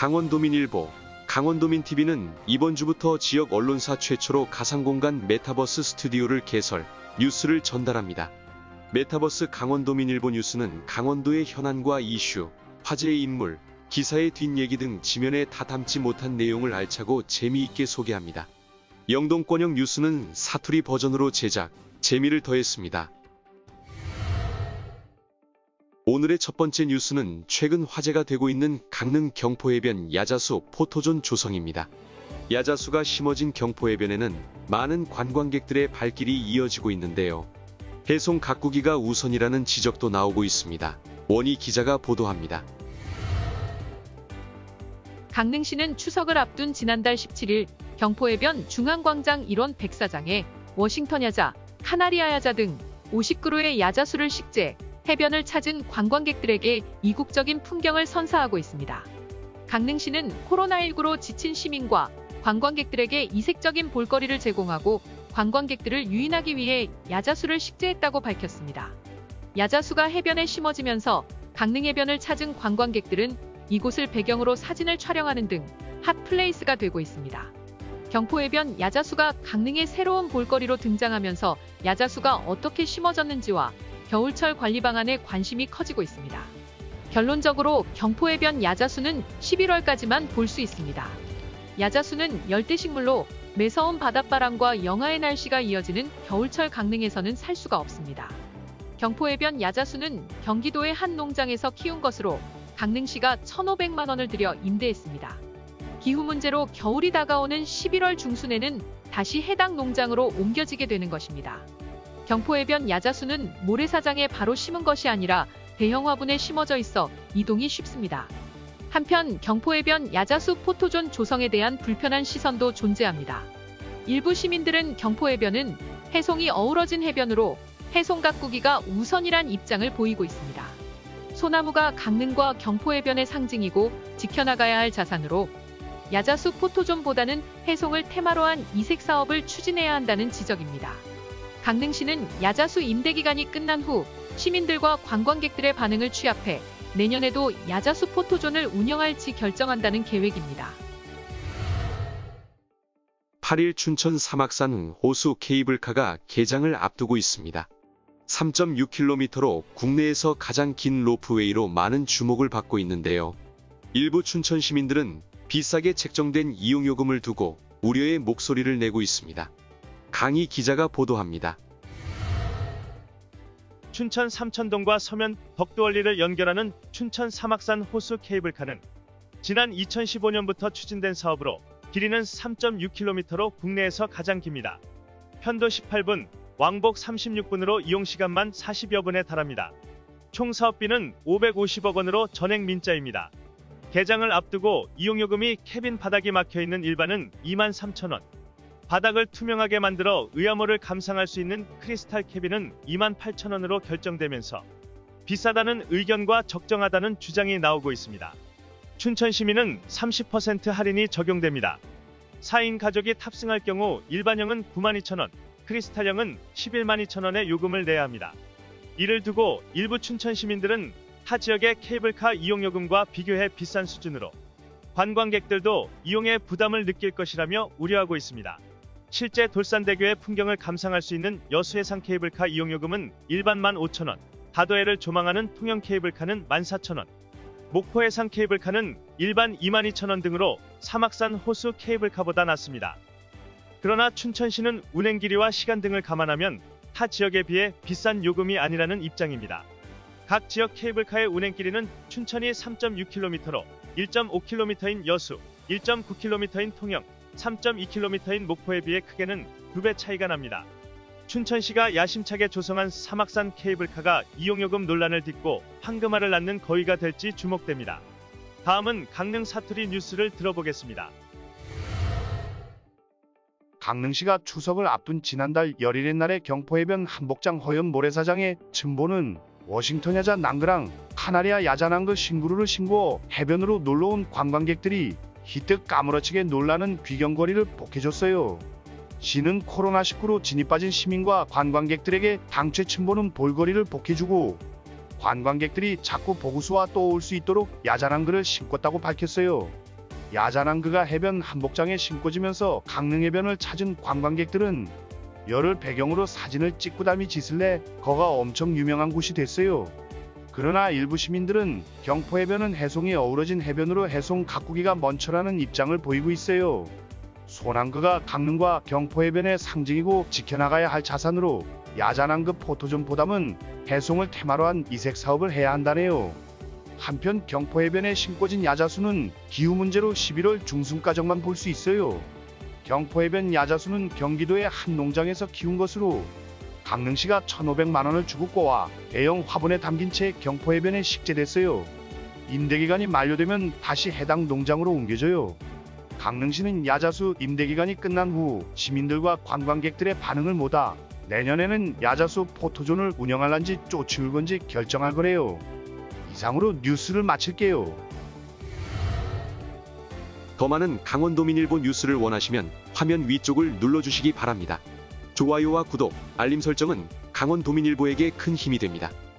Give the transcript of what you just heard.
강원도민일보, 강원도민TV는 이번 주부터 지역 언론사 최초로 가상공간 메타버스 스튜디오를 개설, 뉴스를 전달합니다. 메타버스 강원도민일보 뉴스는 강원도의 현안과 이슈, 화제의 인물, 기사의 뒷얘기 등 지면에 다 담지 못한 내용을 알차고 재미있게 소개합니다. 영동권역 뉴스는 사투리 버전으로 제작, 재미를 더했습니다. 오늘의 첫 번째 뉴스는 최근 화제가 되고 있는 강릉 경포해변 야자수 포토존 조성입니다. 야자수가 심어진 경포해변에는 많은 관광객들의 발길이 이어지고 있는데요. 해송 가꾸기가 우선이라는 지적도 나오고 있습니다. 원희 기자가 보도합니다. 강릉시는 추석을 앞둔 지난달 17일 경포해변 중앙광장 일원 백사장에 워싱턴 야자, 카나리아 야자 등 50그루의 야자수를 식재, 해변을 찾은 관광객들에게 이국적인 풍경을 선사하고 있습니다. 강릉시는 코로나19로 지친 시민과 관광객들에게 이색적인 볼거리를 제공하고 관광객들을 유인하기 위해 야자수를 식재했다고 밝혔습니다. 야자수가 해변에 심어지면서 강릉해변을 찾은 관광객들은 이곳을 배경으로 사진을 촬영하는 등 핫플레이스가 되고 있습니다. 경포해변 야자수가 강릉의 새로운 볼거리로 등장하면서 야자수가 어떻게 심어졌는지와 겨울철 관리 방안에 관심이 커지고 있습니다. 결론적으로 경포해변 야자수는 11월까지만 볼 수 있습니다. 야자수는 열대식물로 매서운 바닷바람과 영하의 날씨가 이어지는 겨울철 강릉에서는 살 수가 없습니다. 경포해변 야자수는 경기도의 한 농장에서 키운 것으로 강릉시가 1,500만 원을 들여 임대했습니다. 기후 문제로 겨울이 다가오는 11월 중순에는 다시 해당 농장으로 옮겨지게 되는 것입니다. 경포해변 야자수는 모래사장에 바로 심은 것이 아니라 대형 화분에 심어져 있어 이동이 쉽습니다. 한편 경포해변 야자수 포토존 조성에 대한 불편한 시선도 존재합니다. 일부 시민들은 경포해변은 해송이 어우러진 해변으로 해송 가꾸기가 우선이란 입장을 보이고 있습니다. 소나무가 강릉과 경포해변의 상징이고 지켜나가야 할 자산으로 야자수 포토존보다는 해송을 테마로 한 이색 사업을 추진해야 한다는 지적입니다. 강릉시는 야자수 임대기간이 끝난 후 시민들과 관광객들의 반응을 취합해 내년에도 야자수 포토존을 운영할지 결정한다는 계획입니다. 8일 춘천 사막산 호수 케이블카가 개장을 앞두고 있습니다. 3.6km로 국내에서 가장 긴 로프웨이로 많은 주목을 받고 있는데요. 일부 춘천 시민들은 비싸게 책정된 이용요금을 두고 우려의 목소리를 내고 있습니다. 강희 기자가 보도합니다. 춘천 삼천동과 서면 덕도원리를 연결하는 춘천 사막산 호수 케이블카는 지난 2015년부터 추진된 사업으로 길이는 3.6km로 국내에서 가장 깁니다. 편도 18분, 왕복 36분으로 이용시간만 40여 분에 달합니다. 총 사업비는 550억 원으로 전액 민자입니다. 개장을 앞두고 이용요금이 캐빈 바닥이 막혀있는 일반은 23,000원, 바닥을 투명하게 만들어 의암호를 감상할 수 있는 크리스탈 캐빈은 28,000원으로 결정되면서 비싸다는 의견과 적정하다는 주장이 나오고 있습니다. 춘천 시민은 30% 할인이 적용됩니다. 4인 가족이 탑승할 경우 일반형은 92,000원, 크리스탈형은 112,000원의 요금을 내야 합니다. 이를 두고 일부 춘천 시민들은 타 지역의 케이블카 이용요금과 비교해 비싼 수준으로 관광객들도 이용에 부담을 느낄 것이라며 우려하고 있습니다. 실제 돌산대교의 풍경을 감상할 수 있는 여수해상 케이블카 이용요금은 일반 15,000원, 다도해를 조망하는 통영 케이블카는 14,000원, 목포해상 케이블카는 일반 22,000원 등으로 사막산 호수 케이블카보다 낮습니다. 그러나 춘천시는 운행 길이와 시간 등을 감안하면 타 지역에 비해 비싼 요금이 아니라는 입장입니다. 각 지역 케이블카의 운행 길이는 춘천이 3.6km로 1.5km인 여수, 1.9km인 통영, 3.2km인 목포에 비해 크게는 2배 차이가 납니다. 춘천시가 야심차게 조성한 사막산 케이블카가 이용요금 논란을 딛고 황금알을 낳는 거위가 될지 주목됩니다. 다음은 강릉 사투리 뉴스를 들어보겠습니다. 강릉시가 추석을 앞둔 지난달 열일의 날에 경포해변 한복장 허연 모래사장에 층보는 워싱턴 야자 낭그랑 카나리아 야자 낭그 신구루를 신고 해변으로 놀러온 관광객들이 희뜩 까무러치게 놀라는 귀경거리를 복해줬어요. 시는 코로나19로 진이 빠진 시민과 관광객들에게 당최 층보는 볼거리를 복해주고 관광객들이 자꾸 보구수와 또 올 수 있도록 야자낭그를 심었다고 밝혔어요. 야자낭그가 해변 한복장에 신고 지면서 강릉해변을 찾은 관광객들은 열을 배경으로 사진을 찍고 담이 짓을 내 거가 엄청 유명한 곳이 됐어요. 그러나 일부 시민들은 경포해변은 해송이 어우러진 해변으로 해송 가꾸기가 먼저라는 입장을 보이고 있어요. 소낭그가 강릉과 경포해변의 상징이고 지켜나가야 할 자산으로 야자낭그 포토존보다는 해송을 테마로 한 이색 사업을 해야 한다네요. 한편 경포해변에 심겨진 야자수는 기후 문제로 11월 중순까지만 볼 수 있어요. 경포해변 야자수는 경기도의 한 농장에서 키운 것으로 강릉시가 1,500만 원을 주고 꼬아 대형 화분에 담긴 채 경포해변에 식재됐어요. 임대기간이 만료되면 다시 해당 농장으로 옮겨져요. 강릉시는 야자수 임대기간이 끝난 후 시민들과 관광객들의 반응을 모아 내년에는 야자수 포토존을 운영할런지 쫓을 건지 결정할 거래요. 이상으로 뉴스를 마칠게요. 더 많은 강원도민일보 뉴스를 원하시면 화면 위쪽을 눌러주시기 바랍니다. 좋아요와 구독, 알림 설정은 강원도민일보에게 큰 힘이 됩니다.